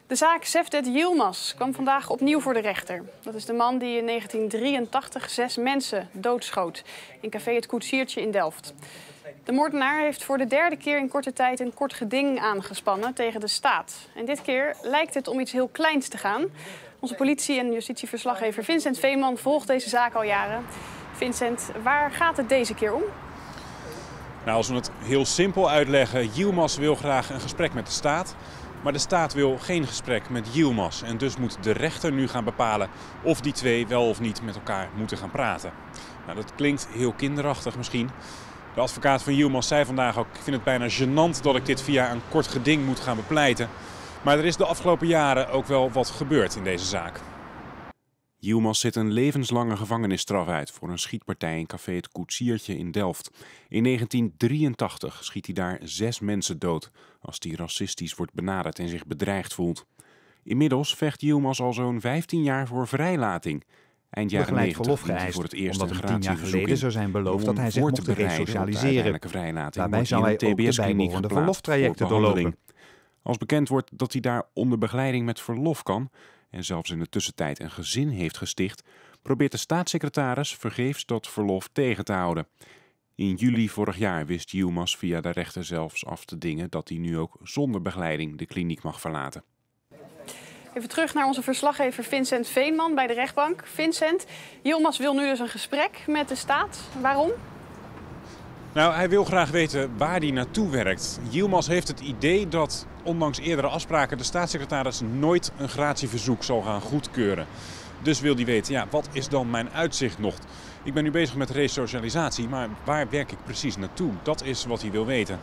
De zaak Cevdet Yilmaz kwam vandaag opnieuw voor de rechter. Dat is de man die in 1983 6 mensen doodschoot in café Het Koetsiertje in Delft. De moordenaar heeft voor de derde keer in korte tijd een kort geding aangespannen tegen de staat. En dit keer lijkt het om iets heel kleins te gaan. Onze politie- en justitieverslaggever Vincent Veeman volgt deze zaak al jaren. Vincent, waar gaat het deze keer om? Nou, als we het heel simpel uitleggen, Yilmaz wil graag een gesprek met de staat. Maar de staat wil geen gesprek met Yilmaz. En dus moet de rechter nu gaan bepalen of die twee wel of niet met elkaar moeten gaan praten. Nou, dat klinkt heel kinderachtig misschien. De advocaat van Yilmaz zei vandaag ook: ik vind het bijna gênant dat ik dit via een kort geding moet gaan bepleiten. Maar er is de afgelopen jaren ook wel wat gebeurd in deze zaak. Yilmaz zit een levenslange gevangenisstraf uit voor een schietpartij in café Het Koetsiertje in Delft. In 1983 schiet hij daar 6 mensen dood als hij racistisch wordt benaderd en zich bedreigd voelt. Inmiddels vecht Yilmaz al zo'n 15 jaar voor vrijlating. Eind jaren 90 verlof geëist, voor het eerst omdat een hem 10 jaar geleden zou zijn beloofd dat hij zich voor te mocht bereiden op de resocialiseren. uiteindelijke vrijlating. Daarbij zou hij ook de bijbehorende verloftrajecten doorlopen. Als bekend wordt dat hij daar onder begeleiding met verlof kan en zelfs in de tussentijd een gezin heeft gesticht, probeert de staatssecretaris vergeefs dat verlof tegen te houden. In juli vorig jaar wist Yilmaz via de rechter zelfs af te dingen dat hij nu ook zonder begeleiding de kliniek mag verlaten. Even terug naar onze verslaggever Vincent Veeman bij de rechtbank. Vincent, Yilmaz wil nu dus een gesprek met de staat. Waarom? Nou, hij wil graag weten waar hij naartoe werkt. Yilmaz heeft het idee dat, ondanks eerdere afspraken, de staatssecretaris nooit een gratieverzoek zal gaan goedkeuren. Dus wil hij weten, ja, wat is dan mijn uitzicht nog? Ik ben nu bezig met resocialisatie, maar waar werk ik precies naartoe? Dat is wat hij wil weten.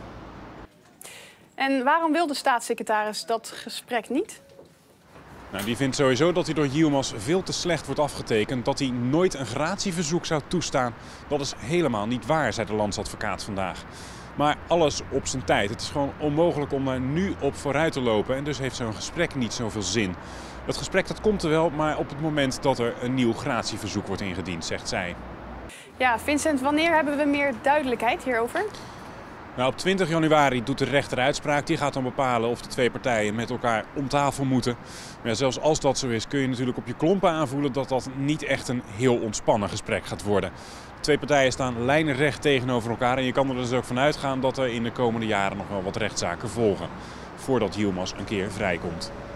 En waarom wil de staatssecretaris dat gesprek niet? Nou, die vindt sowieso dat hij door Yilmaz veel te slecht wordt afgetekend. Dat hij nooit een gratieverzoek zou toestaan. Dat is helemaal niet waar, zei de landsadvocaat vandaag. Maar alles op zijn tijd. Het is gewoon onmogelijk om daar nu op vooruit te lopen. En dus heeft zo'n gesprek niet zoveel zin. Het gesprek dat komt er wel, maar op het moment dat er een nieuw gratieverzoek wordt ingediend, zegt zij. Ja, Vincent, wanneer hebben we meer duidelijkheid hierover? Nou, op 20 januari doet de rechter uitspraak. Die gaat dan bepalen of de twee partijen met elkaar om tafel moeten. Maar ja, zelfs als dat zo is, kun je natuurlijk op je klompen aanvoelen dat dat niet echt een heel ontspannen gesprek gaat worden. De twee partijen staan lijnrecht tegenover elkaar en je kan er dus ook van uitgaan dat er in de komende jaren nog wel wat rechtszaken volgen. Voordat Yilmaz een keer vrijkomt.